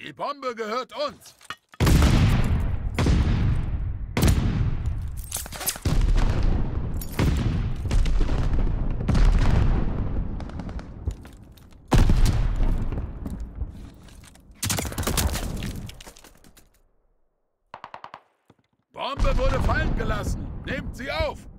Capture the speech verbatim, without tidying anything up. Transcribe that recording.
Die Bombe gehört uns. Bombe wurde fallen gelassen. Nehmt sie auf.